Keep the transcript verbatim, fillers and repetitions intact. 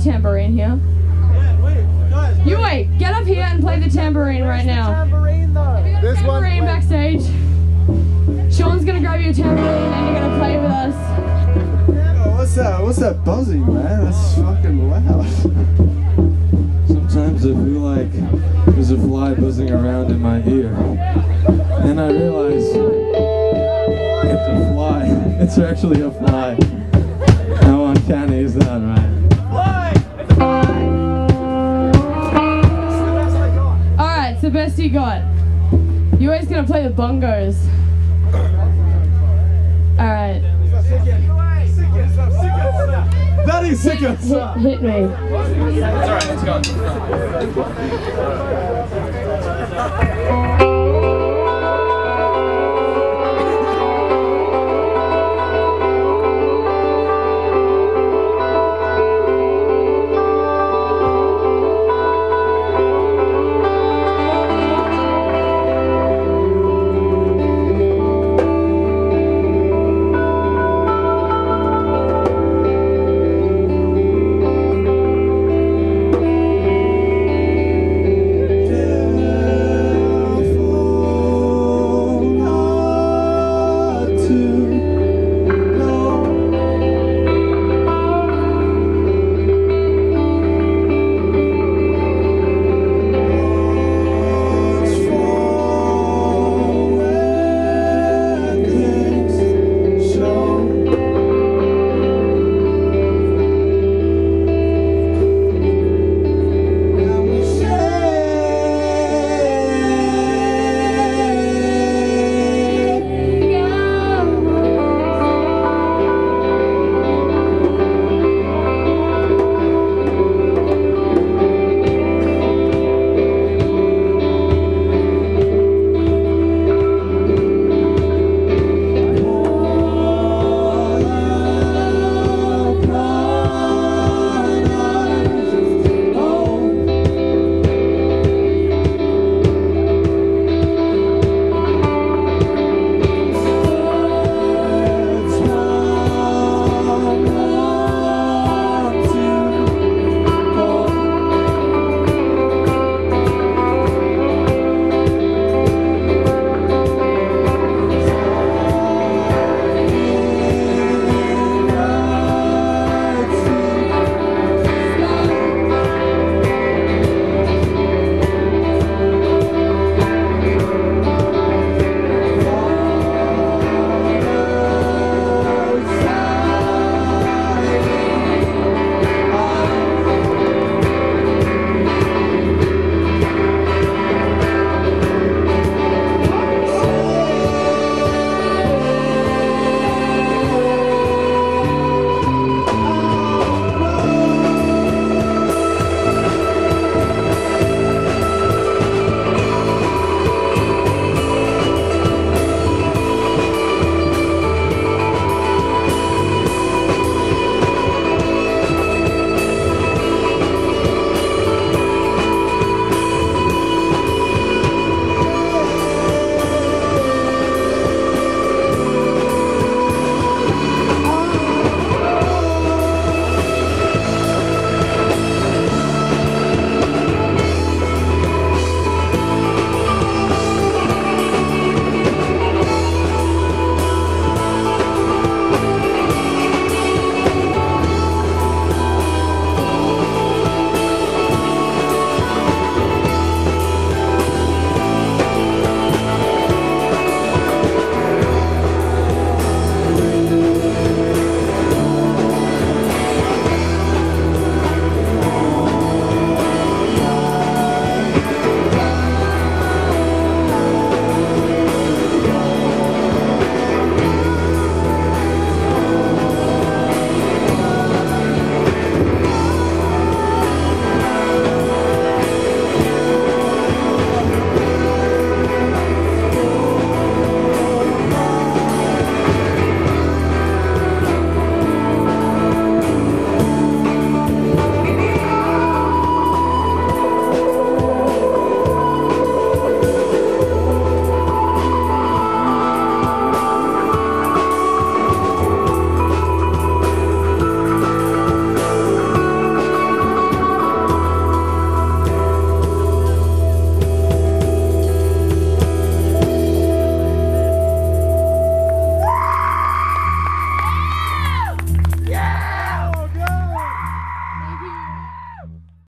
tambourine here. Yue, get up here and play the tambourine right now. This one. Tambourine backstage. Sean's gonna grab you a tambourine and you're gonna play with us. Oh, what's that? What's that buzzing, man? That's fucking loud. Sometimes I feel like there's a fly buzzing around in my ear. And I realize it's a fly. It's actually a fly. How uncanny is that, right? Fly! It's a fly! Alright, it's the best you got. Yue's gonna play the bongos. Alright. That is sick Hit, hit, hit me. It's alright, let's go.